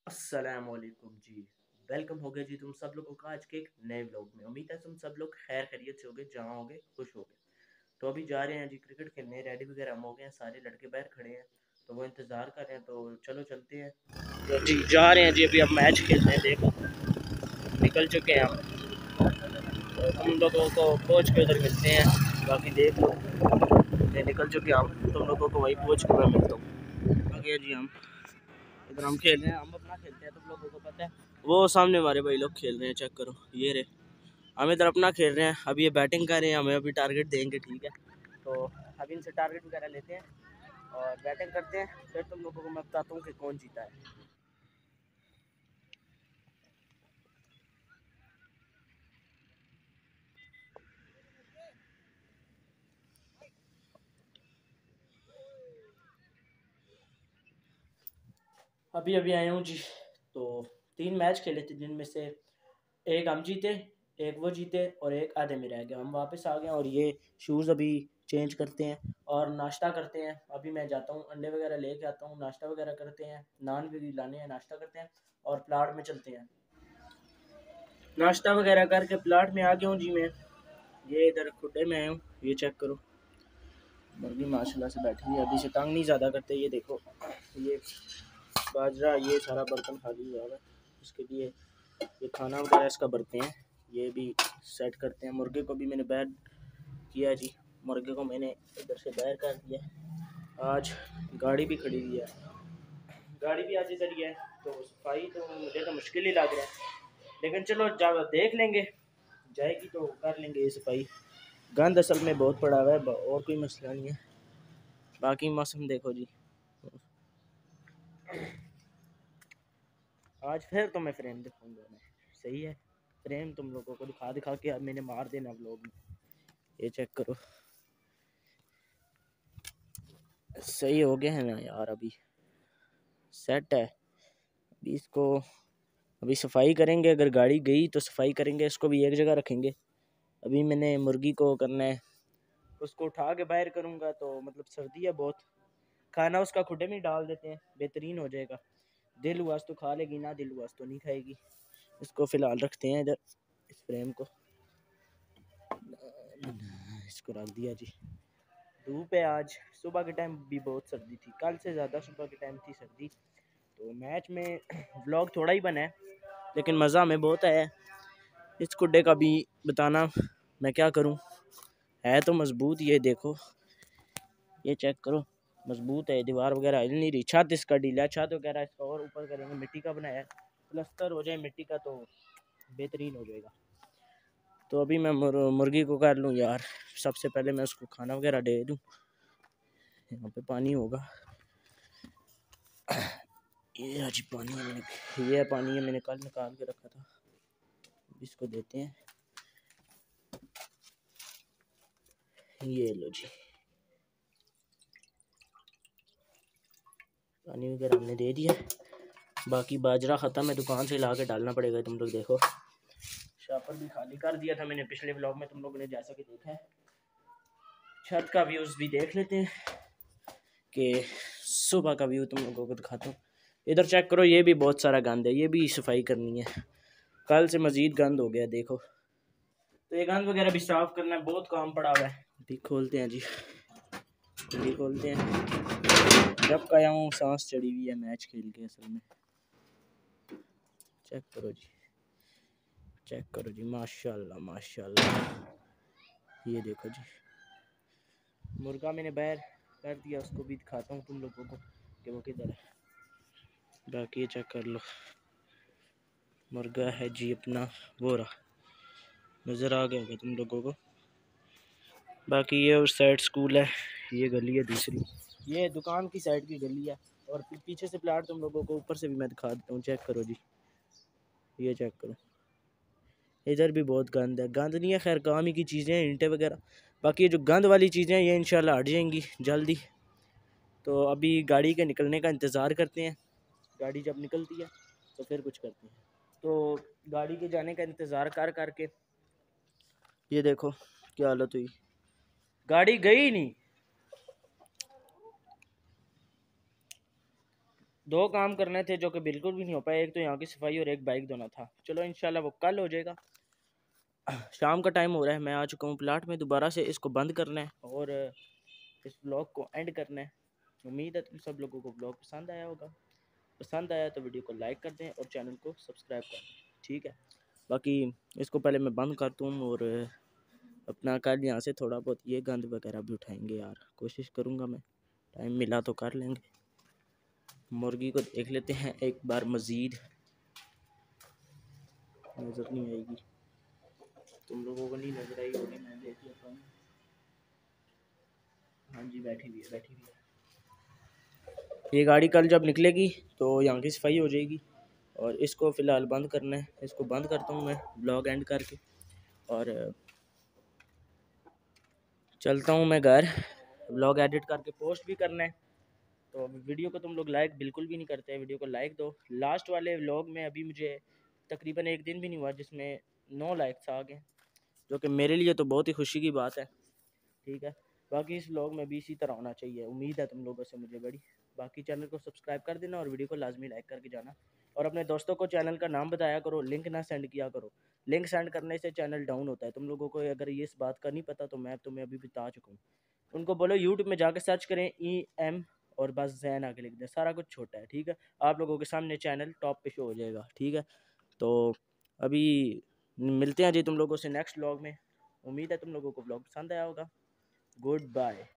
अस्सलामुअलैकुम जी। वेलकम हो गया जी तुम सब लोगों का आज के एक नए व्लॉग में। उम्मीद है तुम सब लोग खैर खैरियत से होगे, जहाँ होगे खुश होगे। तो अभी जा रहे हैं जी क्रिकेट खेलने, रेडी वगैरह हम हो गए हैं, सारे लड़के बाहर खड़े हैं तो वो इंतज़ार कर रहे हैं, तो चलो चलते हैं। तो जी जा रहे हैं जी, अभी अब मैच खेलने हैं। देखो निकल चुके हैं हम, तो तुम लोगों को कोच के उधर मिलते हैं। बाकी देख लो ये निकल चुके हैं हम, तुम लोगों को वही कोच के मैं मिलता हूँ। आ गए जी हम, इधर हम खेल रहे हैं, हम अपना खेलते हैं, तुम लोगों को पता है। वो सामने हमारे भाई लोग खेल रहे हैं, चेक करो ये रे। हम इधर अपना खेल रहे हैं, अभी ये बैटिंग कर रहे हैं, हमें अभी टारगेट देंगे, ठीक है। तो अभी इनसे टारगेट वगैरह लेते हैं और बैटिंग करते हैं, फिर तुम लोगों को मैं बताता हूँ कि कौन जीता है। अभी अभी आया हूँ जी। तो 3 मैच खेले थे, जिनमें से एक हम जीते, एक वो जीते और एक आधे में रह गया। हम वापस आ गए और ये शूज़ अभी चेंज करते हैं और नाश्ता करते हैं। अभी मैं जाता हूँ, अंडे वगैरह लेके आता हूँ, नाश्ता वगैरह करते हैं, नान भी लाने हैं, नाश्ता करते हैं और प्लाट में चलते हैं। नाश्ता वगैरह करके प्लाट में आ गया हूँ जी मैं। ये इधर खुड्डे में आया हूँ, ये चेक करो। मुर्गी माशाल्लाह से बैठी हुई है, अभी से तंग नहीं ज़्यादा करते। ये देखो ये बाजरा, ये सारा बर्तन खाली हुआ है इसके लिए, ये खाना वगैरह इसका भरते हैं, ये भी सेट करते हैं। मुर्गे को भी मैंने बाहर किया जी, मुर्गे को मैंने इधर से बाहर कर दिया। आज गाड़ी भी खड़ी हुई है, गाड़ी भी आज इधर ही है, तो सफाई तो मुझे तो मुश्किल ही लग रहा है, लेकिन चलो जब देख लेंगे, जाएगी तो कर लेंगे ये सफाई। गंद असल में बहुत पड़ा हुआ है, और कोई मसला नहीं है। बाकी मौसम देखो जी, आज फिर तो मैं फ्रेम दिखाऊंगा मैं, सही है। फ्रेम तुम लोगों को दिखा दिखा के अब मैंने मार देना व्लॉग में। ये चेक करो, सही हो गया है ना यार, अभी सेट है। अभी इसको अभी सफाई करेंगे, अगर गाड़ी गई तो सफाई करेंगे, इसको भी एक जगह रखेंगे। अभी मैंने मुर्गी को करना है, उसको उठा के बाहर करूँगा, तो मतलब सर्दी है बहुत, खाना उसका खुडे में डाल देते हैं, बेहतरीन हो जाएगा। दिल हुआ तो खा लेगी, ना दिल हुआ तो नहीं खाएगी। इसको फ़िलहाल रखते हैं इधर, इस फ्रेम को इसको रख दिया जी। धूप है आज, सुबह के टाइम भी बहुत सर्दी थी, कल से ज़्यादा सुबह के टाइम थी सर्दी। तो मैच में व्लॉग थोड़ा ही बना है, लेकिन मज़ा हमें बहुत आया है। इस गुड्डे का भी बताना मैं क्या करूं, है तो मजबूत, ये देखो, ये चेक करो, मजबूत है, दीवार वगैरह हिल नहीं रही। छत इसका ढीला, छत वगैरह इसका और ऊपर करेंगे, मिट्टी का बनाया है, प्लस्तर हो जाए मिट्टी का तो बेहतरीन हो जाएगा। तो अभी मैं मुर्गी को कर लूँ यार, सबसे पहले मैं उसको खाना वगैरह दे दूँ। यहाँ पे पानी होगा, ये आज पानी है मैंने, ये पानी है मैंने कल निकाल के रखा था, इसको देते हैं। ये लो जी, पानी वगैरह हमने दे दिया। बाकी बाजरा ख़त्म है, दुकान से ला के डालना पड़ेगा। तुम लोग देखो, शापर भी खाली कर दिया था मैंने पिछले व्लॉग में, तुम लोगों ने जैसा कि देखा है। छत का व्यूज़ भी देख लेते हैं, कि सुबह का व्यू तुम लोगों को दिखाता हूँ। इधर चेक करो, ये भी बहुत सारा गंद है, ये भी सफाई करनी है, कल से मज़ीद गंद हो गया देखो। तो ये गंद वगैरह भी साफ़ करना है, बहुत काम पड़ा हुआ है। अभी खोलते हैं जी, अभी खोलते हैं। जब का आया हूँ सांस चढ़ी हुई है मैच खेल के, असल में चेक करो जी, चेक करो जी, माशाल्लाह माशाल्लाह। ये देखो जी, मुर्गा मैंने बाहर कर दिया, उसको भी दिखाता हूँ तुम लोगों को कि वो किधर है। बाकी ये चेक कर लो, मुर्गा है जी अपना, वो रहा, नज़र आ गया होगा तुम लोगों को। बाकी ये उस साइड स्कूल है, ये गली है दूसरी, ये दुकान की साइड की गली है, और फिर पीछे से प्लाट तुम लोगों को ऊपर से भी मैं दिखा देता हूँ। चेक करो जी, ये चेक करो, इधर भी बहुत गंद है। गंद नहीं है, खैर काम ही की चीज़ें हैं, ईंटें वगैरह। बाकी ये जो गंद वाली चीज़ें हैं, ये इंशाल्लाह हट जाएंगी जल्दी। तो अभी गाड़ी के निकलने का इंतज़ार करते हैं, गाड़ी जब निकलती है तो फिर कुछ करते हैं। तो गाड़ी के जाने का इंतज़ार कर करके ये देखो क्या हालत हुई, गाड़ी गई नहीं, 2 काम करने थे जो कि बिल्कुल भी नहीं हो पाए। एक तो यहाँ की सफाई और एक बाइक धोना था। चलो इंशाल्लाह वो कल हो जाएगा। शाम का टाइम हो रहा है, मैं आ चुका हूँ प्लाट में। दोबारा से इसको बंद करना है और इस ब्लॉग को एंड करना है। उम्मीद है तुम सब लोगों को ब्लॉग पसंद आया होगा। पसंद आया तो वीडियो को लाइक कर दें और चैनल को सब्सक्राइब कर दें, ठीक है। बाकी इसको पहले मैं बंद करता हूँ और अपना कल यहाँ से थोड़ा बहुत ये गंद वगैरह भी उठाएंगे यार, कोशिश करूँगा मैं, टाइम मिला तो कर लेंगे। मुर्गी को देख लेते हैं एक बार मज़ीद, नज़र नहीं आएगी, तुम लोगों को नहीं नजर आई होगी, मैं देख लेता हूँ। हाँ जी, बैठी हुई है, बैठी हुई है। ये गाड़ी कल जब निकलेगी तो यहाँ की सफाई हो जाएगी और इसको फ़िलहाल बंद करना है। इसको बंद करता हूँ मैं ब्लॉग एंड करके और चलता हूँ मैं घर। ब्लॉग एडिट करके पोस्ट भी करना है। तो वीडियो को तुम लोग लाइक बिल्कुल भी नहीं करते, वीडियो को लाइक दो। लास्ट वाले व्लॉग में अभी मुझे तकरीबन 1 दिन भी नहीं हुआ जिसमें 9 लाइक्स आ गए, जो कि मेरे लिए तो बहुत ही खुशी की बात है, ठीक है। बाकी इस व्लॉग में भी इसी तरह होना चाहिए, उम्मीद है तुम लोगों से मुझे बड़ी। बाकी चैनल को सब्सक्राइब कर देना और वीडियो को लाजमी लाइक करके जाना और अपने दोस्तों को चैनल का नाम बताया करो, लिंक ना सेंड किया करो। लिंक सेंड करने से चैनल डाउन होता है। तुम लोगों को अगर ये इस बात का नहीं पता तो मैं तुम्हें अभी बता चुका हूँ। उनको बोलो यूट्यूब में जाकर सर्च करें EM और बस जैन आके लिख दें, सारा कुछ छोटा है, ठीक है। आप लोगों के सामने चैनल टॉप पे शो हो जाएगा, ठीक है। तो अभी मिलते हैं जी तुम लोगों से नेक्स्ट व्लॉग में। उम्मीद है तुम लोगों को व्लॉग पसंद आया होगा। Good bye.